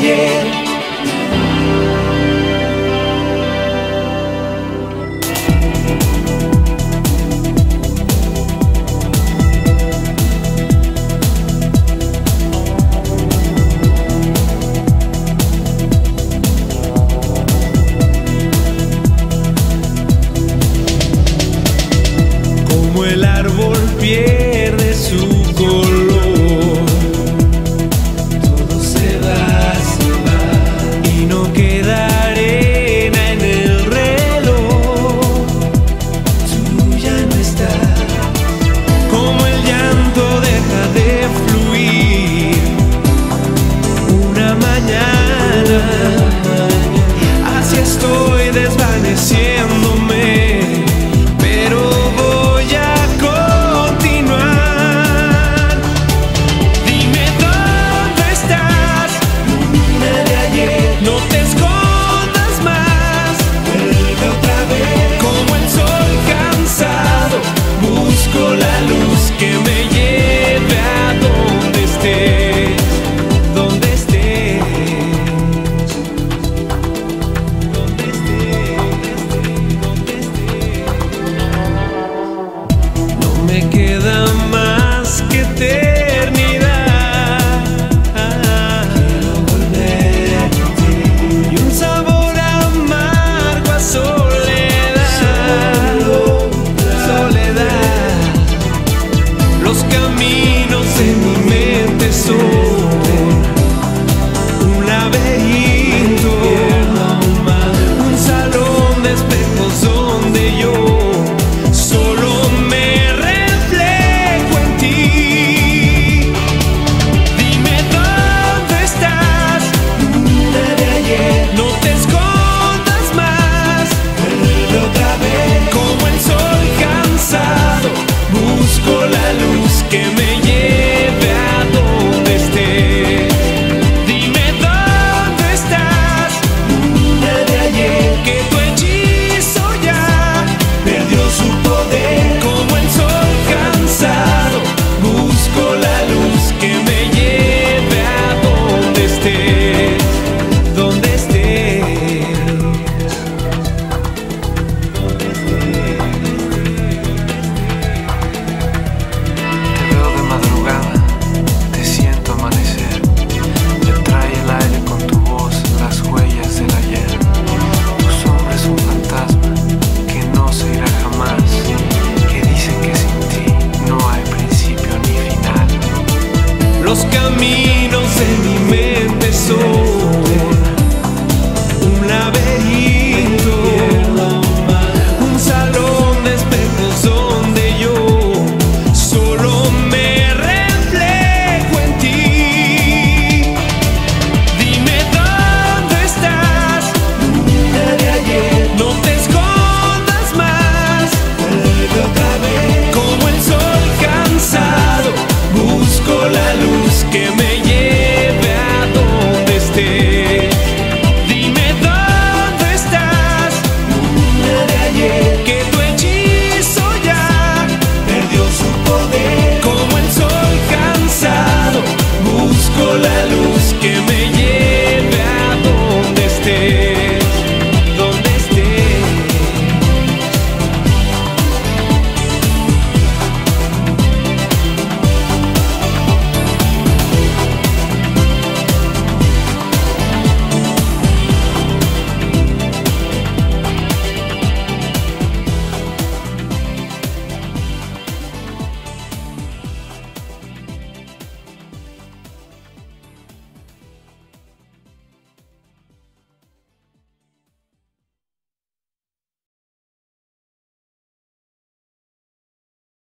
ayer. Como el árbol pierde su color, todo se va, y no queda arena en el reloj. Tú ya no estás. Como el llanto deja de fluir una mañana, así estoy desvaneciéndome. La luz que me lleve a donde estés, donde estés, donde estés, donde estés. No me queda más que eternidad. Quiero volver a ti. Y un sabor amargo a soledad, soledad. Los caminos en mi mente son un laberinto, un salón de espejos donde yo solo me reflejo en ti. Dime dónde estás, de ayer. No te escondas más, vuelve otra vez. Como el sol cansado, busco la luz que me lleve a donde estés. Dime dónde estás, de ayer. Que tu hechizo ya perdió su poder. Como el sol cansado, busco la luz que me lleve a donde estés, donde estés, donde estés. Te veo de madrugada, te siento amanecer. Te trae el aire con tu voz, las huellas del ayer. Tu sombra es un fantasma que no se irá jamás, que dice que sin ti no hay principio ni final. Los caminos en mi mente son un laberinto, un salón de espejos donde yo solo me reflejo en ti. Dime dónde estás, de ayer. No te escondas más, vuelve otra vez. Como el sol cansado, busco la luz que me lleve